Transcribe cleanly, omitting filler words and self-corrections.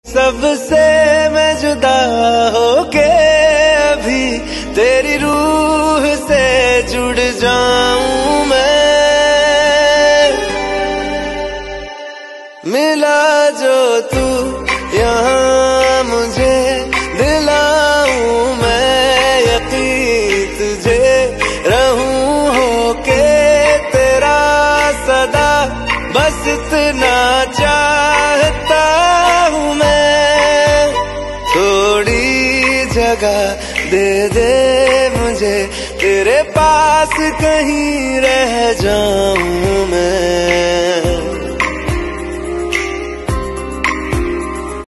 सबसे मैं जुदा होके अभी तेरी रूह से जुड़ जाऊं मैं। मिला जो तू यहाँ मुझे दिलाऊं मैं यकीन तुझे रहूं होके तेरा सदा बस इतना चाहता हूँ मैं। थोड़ी जगह दे दे मुझे तेरे पास कहीं रह जाऊं मैं।